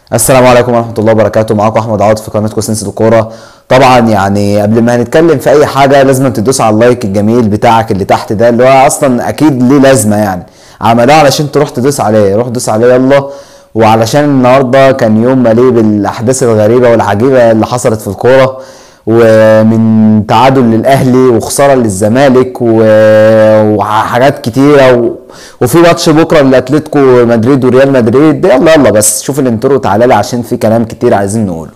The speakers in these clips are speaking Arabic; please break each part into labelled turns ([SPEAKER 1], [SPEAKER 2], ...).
[SPEAKER 1] السلام عليكم ورحمة الله وبركاته. معاكم أحمد عوض في قناتكم سنسة الكورة. طبعا يعني قبل ما هنتكلم في أي حاجة لازم تدوس على اللايك الجميل بتاعك اللي تحت ده، اللي هو أصلا أكيد ليه لازمة، يعني عملوه علشان تروح تدوس عليه. روح دوس عليه يلا. وعلشان النهارده كان يوم مليء بالأحداث الغريبة والعجيبة اللي حصلت في الكورة، ومن تعادل للأهلي وخسارة للزمالك وحاجات كتيرة وفي ماتش بكره لاتلتيكو مدريد وريال مدريد. يلا يلا بس شوف الانترو وتعالى لي عشان في كلام كتير عايزين نقوله.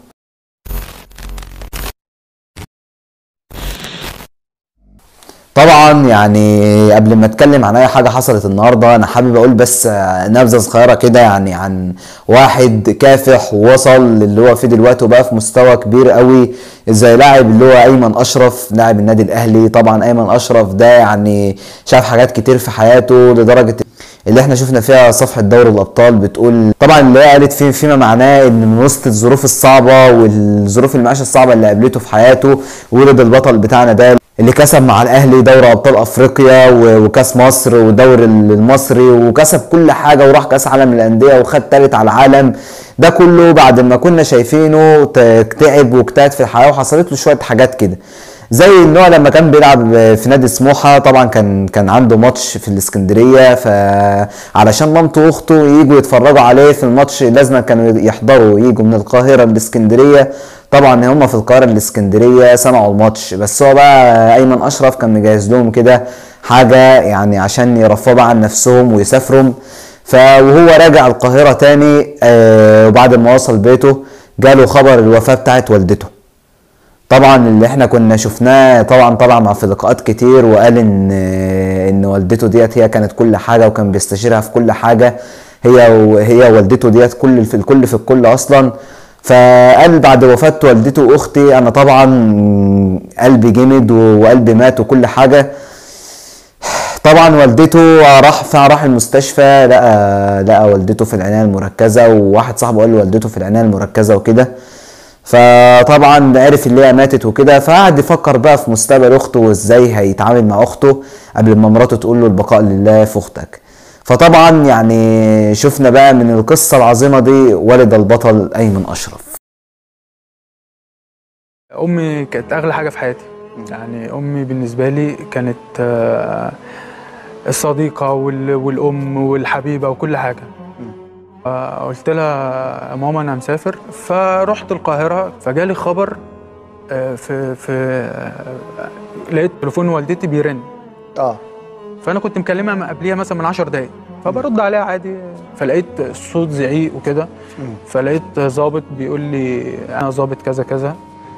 [SPEAKER 1] طبعا يعني قبل ما اتكلم عن اي حاجه حصلت النهارده انا حابب اقول بس نبذه صغيره كده، يعني عن واحد كافح ووصل للي هو فيه دلوقتي وبقى في مستوى كبير قوي، زي لاعب اللي هو ايمن اشرف لاعب النادي الاهلي. طبعا ايمن اشرف ده يعني شاف حاجات كتير في حياته لدرجه اللي احنا شفنا فيها صفحة دوري الأبطال بتقول طبعا اللي هي قالت فيما معناه إن من وسط الظروف الصعبة والظروف المعيشة الصعبة اللي قابلته في حياته ولد البطل بتاعنا ده اللي كسب مع الأهلي دوري أبطال أفريقيا وكأس مصر والدوري المصري وكسب كل حاجة وراح كأس عالم الأندية وخد تالت على العالم. ده كله بعد ما كنا شايفينه تعب واجتهد في الحياة وحصلت له شوية حاجات كده، زي ان هو لما كان بيلعب في نادي سموحه. طبعا كان عنده ماتش في الاسكندريه، فعلشان مامته واخته ييجوا يتفرجوا عليه في الماتش لازم كانوا يحضروا ييجوا من القاهره للاسكندريه. طبعا هم في القاهره الاسكندريه سمعوا الماتش، بس هو بقى ايمن اشرف كان مجهز لهم كده حاجه يعني عشان يرفعوا عن نفسهم ويسافروا. وهو راجع القاهره تاني وبعد ما وصل بيته جاله خبر الوفاه بتاعت والدته. طبعا اللي احنا كنا شفناه طبعا في لقاءات كتير، وقال ان والدته ديت هي كانت كل حاجه وكان بيستشيرها في كل حاجه، هي والدته ديت كل في الكل اصلا. فقال بعد وفاه والدته واختي انا طبعا قلبي جمد وقلبي مات وكل حاجه. طبعا والدته راح المستشفى، لقى والدته في العنايه المركزه، وواحد صاحبه قال له والدته في العنايه المركزه وكده. فطبعا عرف اللي هي ماتت وكده، فقعد يفكر بقى في مستقبل اخته وازاي هيتعامل مع اخته قبل ما مراته تقول له البقاء لله في اختك. فطبعا يعني شفنا بقى من القصه العظيمه دي ولد البطل ايمن اشرف.
[SPEAKER 2] امي كانت اغلى حاجه في حياتي، يعني امي بالنسبه لي كانت الصديقه والام والحبيبه وكل حاجه. قلت لها يا ماما انا مسافر، فرحت القاهره فجالي خبر في لقيت تليفون والدتي بيرن. فانا كنت مكلمها قبليها مثلا من 10 دقايق، فبرد عليها عادي، فلقيت صوت زعيق وكده، فلقيت ظابط بيقول لي انا ظابط كذا كذا،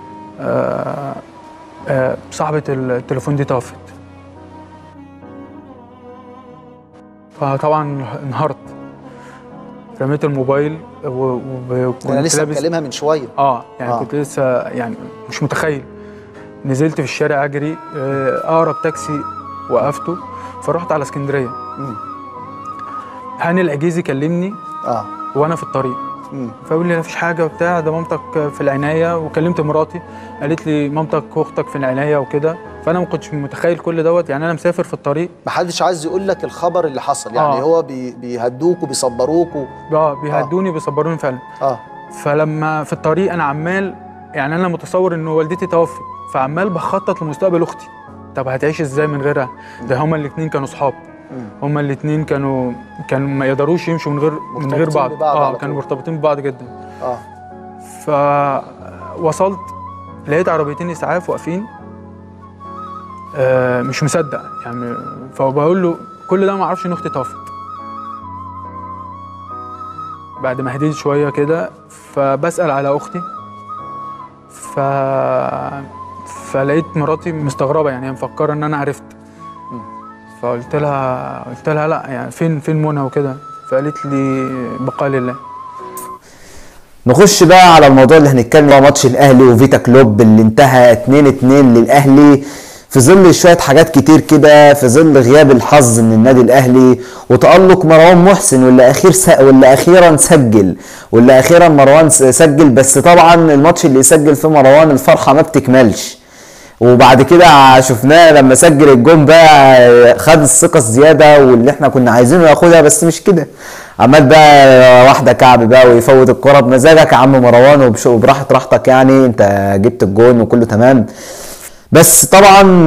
[SPEAKER 2] صاحبه التليفون دي توفت. فطبعا انهارت، رميت الموبايل
[SPEAKER 3] وكنت انا لسه بكلمها من شويه.
[SPEAKER 2] يعني كنت لسه يعني مش متخيل. نزلت في الشارع اجري، اقرب تاكسي وقفته، فرحت على اسكندريه. هاني العجيزي كلمني وانا في الطريق، فقال لي مفيش حاجه وبتاع، ده مامتك في العنايه. وكلمت مراتي قالت لي مامتك واختك في العنايه وكده، فانا ما كنتش متخيل كل دوت، يعني انا مسافر في الطريق.
[SPEAKER 3] محدش عايز يقول لك الخبر اللي حصل، يعني هو بيهدوك وبيصبروك
[SPEAKER 2] بيهدوني بيصبروني فعلا. فلما في الطريق انا عمال، يعني انا متصور ان والدتي توفت، فعمال بخطط لمستقبل اختي. طب هتعيش ازاي من غيرها؟ ده هما الاثنين كانوا صحاب، هما الاثنين كانوا ما يقدروش يمشوا من غير بعض. كانوا مرتبطين ببعض جدا. فوصلت لقيت عربيتين اسعاف واقفين، مش مصدق يعني. فبقول له كل ده ما اعرفش ان اختي توفت. بعد ما هديت شويه كده فبسال على اختي، فلقيت مراتي مستغربه، يعني هي مفكره ان انا عرفت. فقلت لها لا، يعني فين منى وكده، فقالت لي بقاء لله.
[SPEAKER 1] نخش بقى على الموضوع اللي هنتكلم عن ماتش الاهلي وفيتا كلوب اللي انتهى 2-2 للاهلي في ظل شويه حاجات كتير كده، في ظل غياب الحظ من النادي الاهلي وتالق مروان محسن واللي اخيرا مروان سجل. بس طبعا الماتش اللي يسجل فيه مروان الفرحه ما بتكملش، وبعد كده شفناه لما سجل الجون بقى خد الثقه الزياده واللي احنا كنا عايزينه ياخدها، بس مش كده. عمال بقى واحده كعب بقى ويفوت الكره بمزاجك يا عم مروان وبراحه راحتك، يعني انت جبت الجون وكله تمام. بس طبعا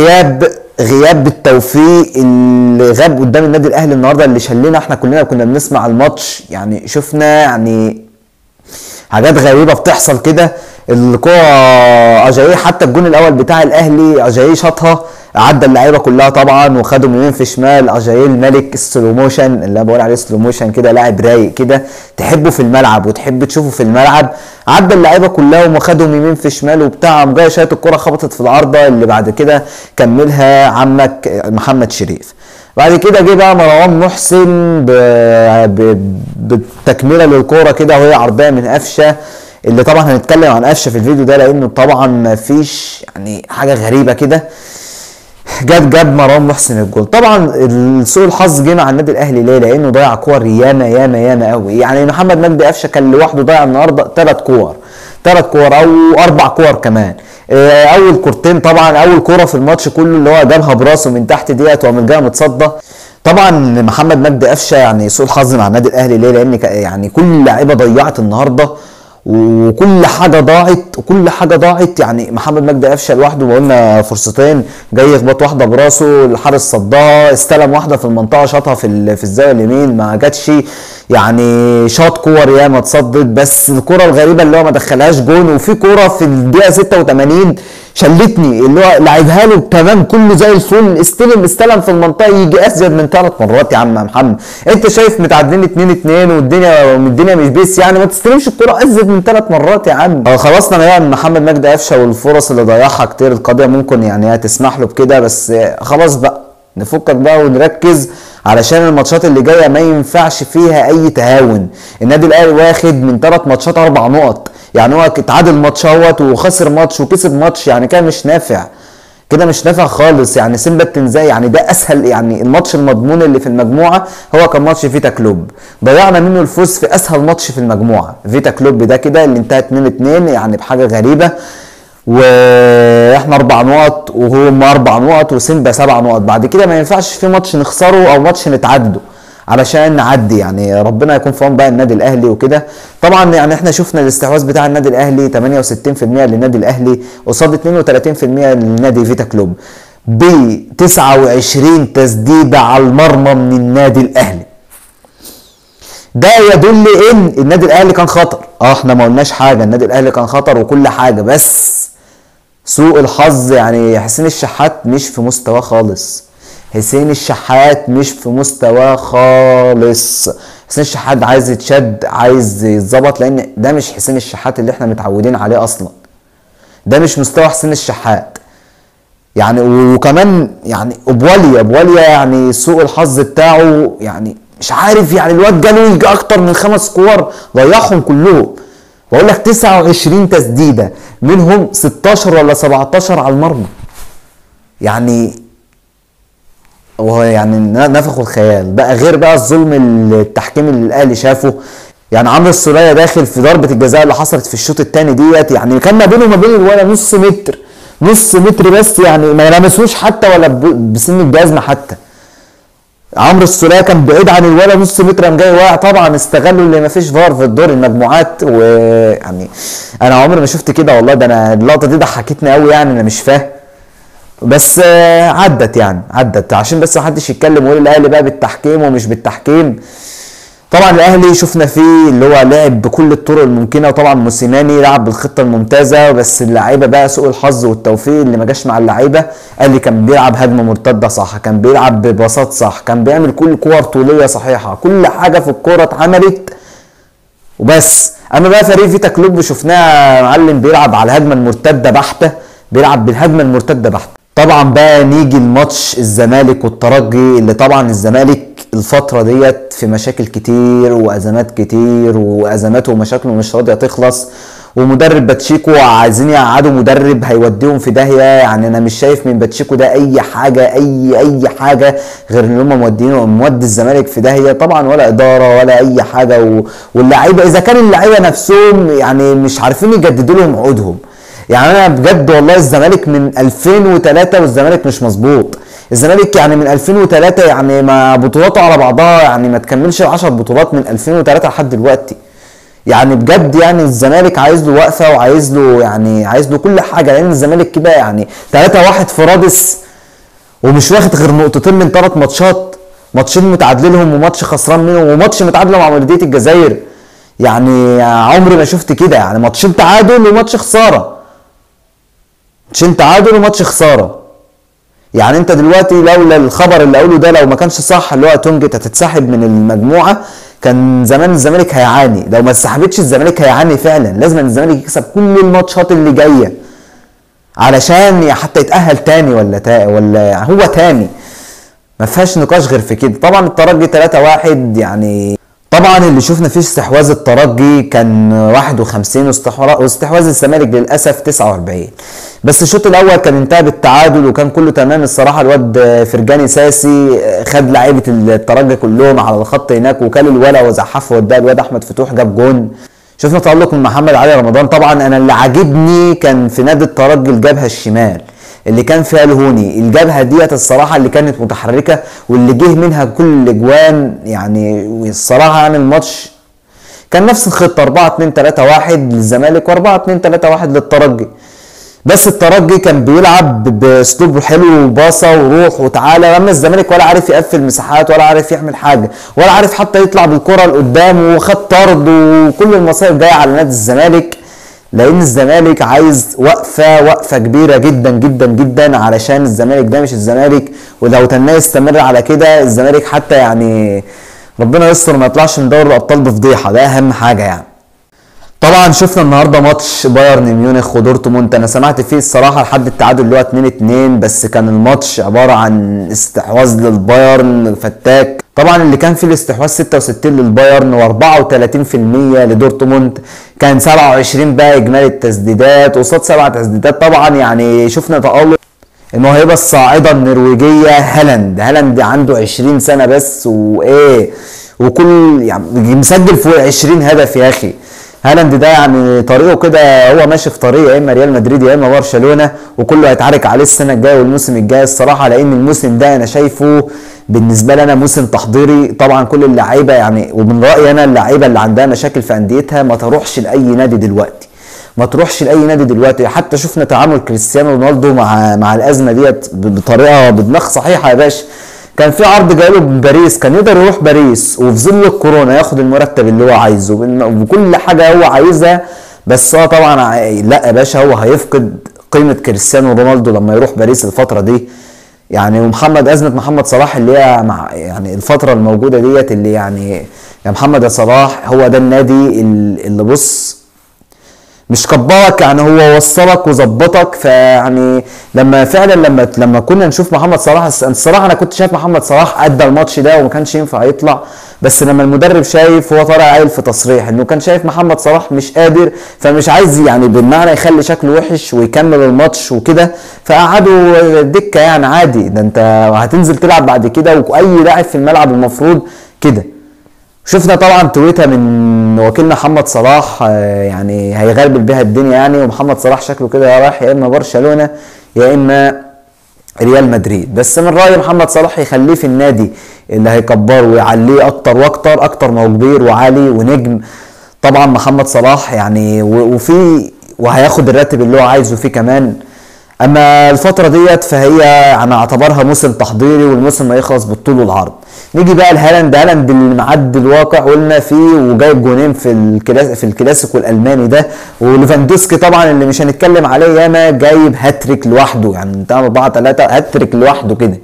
[SPEAKER 1] غياب التوفيق اللي غاب قدام النادي الاهلي النهارده اللي شلنا احنا كلنا كنا بنسمع الماتش، يعني شفنا يعني حاجات غريبه بتحصل كده. الكوره اجاييه حتى الجون الاول بتاع الاهلي اجاييه شاطها عدى اللعيبه كلها طبعا وخدهم يمين في شمال. اجاييه الملك السلو موشن اللي انا بقول عليه سلو موشن كده، لاعب رايق كده تحبه في الملعب وتحب تشوفه في الملعب. عدى اللعيبه كلها وخدهم يمين في شمال وبتاع، قام جاي شايط الكوره خبطت في العارضه اللي بعد كده كملها عمك محمد شريف. بعد كده جه بقى مروان محسن بالتكمله للكوره كده وهي عرضيه من قفشه، اللي طبعا هنتكلم عن قفشه في الفيديو ده لانه طبعا مفيش يعني حاجه غريبه كده. جاب مروان محسن الجول. طبعا سوء الحظ جه مع النادي الاهلي ليه؟ لانه ضيع كور ياما ياما ياما قوي. يعني محمد مجدي قفشه كان لوحده ضيع النهارده 3 كور او 4 كور كمان. اول كورتين طبعا، اول كوره في الماتش كله اللي هو جابها براسه من تحت ديت وقام جاي متصدى. طبعا محمد مجدي قفشه يعني سوء الحظ مع النادي الاهلي ليه؟ لان يعني كل اللعيبه ضيعت النهارده وكل حاجه ضاعت. يعني محمد مجدي قفشه لوحده قلنا فرصتين، جاي يخبط واحده براسه الحارس صدها، استلم واحده في المنطقه شاطها في الزاويه اليمين ما جاتش. يعني شاط كور ياما اتصدت، بس الكره الغريبه اللي هو ما دخلهاش جون. وفي كوره في الدقيقه 86 شلتني اللي هو لعبها له تمام كله زي الفل، استلم في المنطقه يجي اسجد من 3 مرات. يا عم محمد انت شايف متعادلين 2-2 والدنيا مش بيس، يعني ما تستلمش الكره اسجد من 3 مرات يا عم. خلصنا يعني محمد مجدي قفشه والفرص اللي ضيعها كتير القضيه ممكن يعني تسمح له بكده، بس خلاص بقى نفكك بقى ونركز علشان الماتشات اللي جايه ما ينفعش فيها اي تهاون. النادي الاهلي واخد من 3 ماتشات 4 نقط، يعني هو اتعادل ماتش اهوت وخسر ماتش وكسب ماتش، يعني كده مش نافع خالص. يعني سيمبا التنزاني يعني ده اسهل، يعني الماتش المضمون اللي في المجموعه هو كان ماتش فيتا كلوب، ضيعنا منه الفوز في اسهل ماتش في المجموعه. فيتا كلوب ده كده اللي انتهى 2-2 يعني بحاجه غريبه، واحنا 4 نقط وهم 4 نقط وسيمبا 7 نقط. بعد كده ما ينفعش في ماتش نخسره او ماتش نتعادله علشان نعدي. يعني ربنا يكون في عون بقى النادي الاهلي وكده. طبعا يعني احنا شفنا الاستحواذ بتاع النادي الاهلي 68% للنادي الاهلي قصاد 32% للنادي فيتا كلوب، ب 29 تسديده على المرمى من النادي الاهلي. ده يدل ان النادي الاهلي كان خطر. احنا ما قلناش حاجه، النادي الاهلي كان خطر وكل حاجه، بس سوء الحظ يعني حسين الشحات مش في مستواه خالص. حسين الشحات عايز يتشد، عايز يتظبط، لان ده مش حسين الشحات اللي احنا متعودين عليه اصلا. ده مش مستوى حسين الشحات. يعني وكمان يعني ابواليا يعني سوء الحظ بتاعه يعني مش عارف، يعني الواد جاله يجي اكتر من 5 كور ضيعهم كلهم. بقول لك 29 تسديده منهم 16 ولا 17 على المرمى. يعني وهو يعني نفخ الخيال بقى، غير بقى الظلم التحكيم اللي الاهلي شافه. يعني عمرو السولية داخل في ضربه الجزاء اللي حصلت في الشوط الثاني ديت، يعني كان ما بينه وما بين الولا نص متر بس، يعني ما لمسوش حتى ولا بسن الجزمه حتى. عمرو السولية كان بعيد عن الولا نص متر، قام جاي واقع. طبعا استغلوا اللي ما فيش فار في الدور المجموعات، ويعني انا عمري ما شفت كده والله. ده انا اللقطه دي ضحكتني قوي، يعني انا مش فاهم، بس عدت عشان بس ما حدش يتكلم ويقول الاهلي بقى بالتحكيم ومش بالتحكيم. طبعا الاهلي شفنا فيه اللي هو لعب بكل الطرق الممكنه، وطبعا موسيماني لعب بالخطه الممتازه، بس اللعيبه بقى سوء الحظ والتوفيق اللي ما جاش مع اللعيبه. الاهلي كان بيلعب هجمه مرتده صح، كان بيلعب ببساط صح، كان بيعمل كل كور طوليه صحيحه، كل حاجه في الكوره اتعملت وبس. اما بقى فريق فيتا كلوب شفناه معلم بيلعب على الهجمه المرتده بحته، بيلعب بالهجمه المرتده بحته. طبعا بقى نيجي الماتش الزمالك والترجي، اللي طبعا الزمالك الفترة ديت في مشاكل كتير وازمات كتير، وازماته ومشاكله مش راضية تخلص، ومدرب باتشيكو عايزين يقعدوا مدرب هيوديهم في داهية. يعني انا مش شايف من باتشيكو ده اي حاجة اي حاجة غير ان هم مودي الزمالك في داهية طبعا، ولا ادارة ولا اي حاجة. واللعيبة اذا كان اللعيبة نفسهم يعني مش عارفين يجددوا لهم عقودهم. يعني انا بجد والله الزمالك من 2003 والزمالك مش مظبوط. الزمالك يعني من 2003 يعني ما بطولاته على بعضها يعني ما تكملش 10 بطولات من 2003 لحد دلوقتي. يعني بجد يعني الزمالك عايز له وقفه وعايز له يعني عايز له كل حاجه، لان الزمالك كده يعني 3-1 في رادس ومش واخد غير نقطتين من 3 ماتشات، ماتشين متعادلهم وماتش خسران منهم وماتش متعادل مع مولودية الجزائر. يعني عمري ما شفت كده، يعني ماتشين تعادل وماتش خساره، ماتشين تعادل وماتش خساره. يعني انت دلوقتي لولا الخبر اللي اقوله ده لو ما كانش صح اللي هو تونجت هتتسحب من المجموعه، كان زمان الزمالك هيعاني. لو ما اتسحبتش الزمالك هيعاني فعلا، لازم الزمالك يكسب كل الماتشات اللي جايه علشان حتى يتاهل تاني ولا هو تاني، ما فيهاش نقاش غير في كده. طبعا الترجي 3-1 يعني طبعا اللي شفنا فيه استحواذ الترجي كان 51 واستحواذ الزمالك للاسف 49. بس الشوط الاول كان انتهى بالتعادل وكان كله تمام الصراحه. الواد فرجاني ساسي خد لعيبه الترجي كلهم على الخط هناك وكل الولا وزحفه وداه الواد احمد فتوح جاب جون. شفنا تألق من محمد علي رمضان. طبعا انا اللي عاجبني كان في نادي الترجي الجبهه الشمال اللي كان فيها الهوني، الجبهه ديت الصراحه اللي كانت متحركه واللي جه منها كل الاجوان. يعني الصراحه يعني الماتش كان نفس الخطه 4-2-3-1 للزمالك و4-2-3-1 للترجي، بس الترجي كان بيلعب باسلوب حلو وباصه وروح وتعالى، اما الزمالك ولا عارف يقفل مساحات ولا عارف يعمل حاجه ولا عارف حتى يطلع بالكره لقدام، وخد طرد وكل المصايب جايه على نادي الزمالك. لان الزمالك عايز وقفه كبيره جدا جدا جدا علشان الزمالك ده مش الزمالك، ولو تناه يستمر على كده الزمالك حتى يعني ربنا يستر ما يطلعش من دوري الابطال بفضيحه، ده اهم حاجه يعني. طبعا شفنا النهارده ماتش بايرن ميونخ ودورتموند، انا سمعت فيه الصراحه لحد التعادل اللي هو 2-2، بس كان الماتش عباره عن استحواذ للبايرن فتاك. طبعا اللي كان فيه الاستحواذ 66 للبايرن و34% لدورتموند، كان 27 بقى اجمالي التسديدات قصاد 7 تسديدات. طبعا يعني شفنا تألق الموهبه الصاعده النرويجيه هالاند عنده 20 سنه بس وايه وكل يعني مسجل فوق 20 هدف يا اخي. هالاند ده يعني طريقه كده هو ماشي في طريق يا اما ريال مدريد يا اما برشلونه، وكله هيتعارك عليه السنه الجايه والموسم الجاي الصراحه، لان الموسم ده انا شايفه بالنسبه لي انا موسم تحضيري. طبعا كل اللعيبه يعني ومن رايي انا اللعيبه اللي عندها مشاكل في انديتها ما تروحش لاي نادي دلوقتي، ما تروحش لاي نادي دلوقتي. حتى شفنا تعامل كريستيانو رونالدو مع الازمه ديت بطريقه بدماغ صحيحه يا باشا. كان في عرض جايله من باريس، كان يقدر يروح باريس وفي ظل الكورونا ياخد المرتب اللي هو عايزه وكل حاجه هو عايزها، بس هو طبعا لا يا باشا هو هيفقد قيمه كريستيانو رونالدو لما يروح باريس الفتره دي يعني. ازمه محمد صلاح اللي هي مع يعني الفتره الموجوده ديت اللي يعني يا محمد يا صلاح هو ده النادي اللي بص مش كبرك، يعني هو وصلك وظبطك. فيعني لما فعلا لما كنا نشوف محمد صلاح الصراحه انا كنت شايف محمد صلاح ادى الماتش ده وما كانش ينفع يطلع، بس لما المدرب شايف هو طالع قايل في تصريح انه كان شايف محمد صلاح مش قادر فمش عايز يعني بالمعنى يخلي شكله وحش ويكمل الماتش وكده، فقعدوا دكه يعني عادي. ده انت هتنزل تلعب بعد كده واي لاعب في الملعب المفروض كده. شفنا طبعا تويته من وكيلنا محمد صلاح يعني هيغربل بيها الدنيا يعني، ومحمد صلاح شكله كده رايح يا اما برشلونه يا اما ريال مدريد. بس من رايي محمد صلاح يخليه في النادي اللي هيكبره ويعليه اكتر واكتر، اكتر ما هو كبير وعالي ونجم طبعا محمد صلاح يعني، وهياخد الراتب اللي هو عايزه فيه كمان. اما الفتره ديت فهي انا اعتبرها موسم تحضيري والموسم ما يخلص بالطول والعرض. نيجي بقى لهالاند اللي معدي الواقع قلنا فيه وجايب جونين في الكلاسيكو الالماني ده، وليفاندوسكي طبعا اللي مش هنتكلم عليه ياما جايب هاتريك لوحده يعني انتهى 4-3 هاتريك لوحده كده.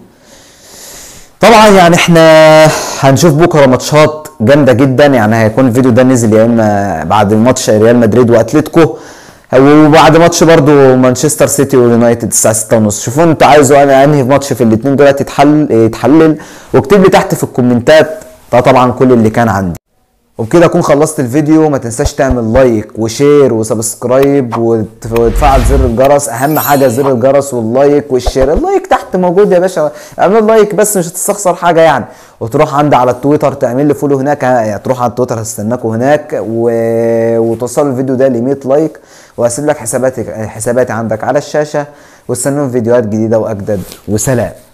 [SPEAKER 1] طبعا يعني احنا هنشوف بكره ماتشات جامده جدا، يعني هيكون الفيديو ده نزل يا اما بعد الماتش ريال مدريد واتلتيكو وبعد ماتش برضو مانشستر سيتي ويونايتد الساعه 6:30. شوفوا انتوا عايزوا انا انهي ماتش في الاثنين دول يتحلل واكتب لي تحت في الكومنتات. ده طبعا كل اللي كان عندي، وبكده اكون خلصت الفيديو. ما تنساش تعمل لايك وشير وسبسكرايب وتفعل زر الجرس، اهم حاجه زر الجرس واللايك والشير. اللايك تحت موجود يا باشا، اعمل لايك بس مش هتستخسر حاجه يعني، وتروح عندي على التويتر تعمل لي فولو هناك، يعني تروح على التويتر هستناكوا هناك وتوصل الفيديو ده ل 100 لايك، وهسيب لك حساباتي عندك على الشاشه، واستنوا فيديوهات جديده واجدد، وسلام.